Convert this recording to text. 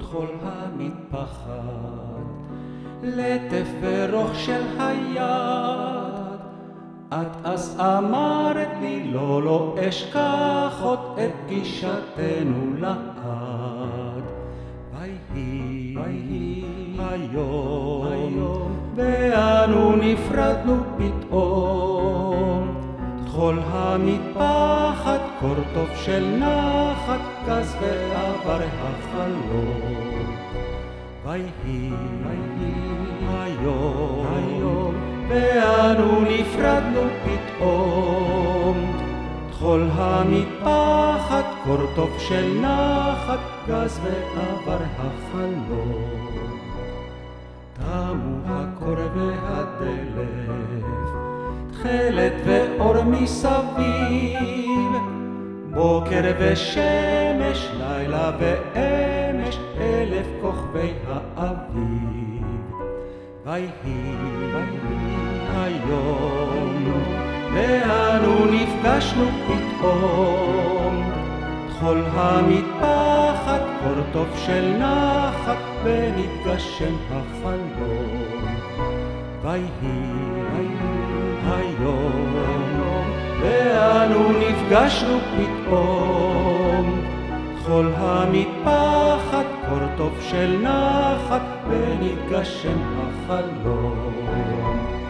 חול המטפחת, לטף ורוך של היד. את אז אמרת לי לא אשכח עוד את פגישתנו לעד. ויהי היום ואנו נפרדנו פתאום, חול המטפחת קורטוב של נחת גז ועבר החלום. ויהי היום ואנו נפרדנו פתאום, חול המטפחת קורטוב של נחת גז ועבר החלום. תמו הקור והדלף, תכלת ואור מסביב, בוקר ושמש, לילה ואמש, אלף כוכבי האביב. ויהי היום ואנו נפגשנו פתאום, חול המטפחת קורטוב של נחת ונתגשם החלום. ויהי היום ואנו נפגשנו פתאום, חול המטפחת קורטוב של נחת ונתגשם החלום.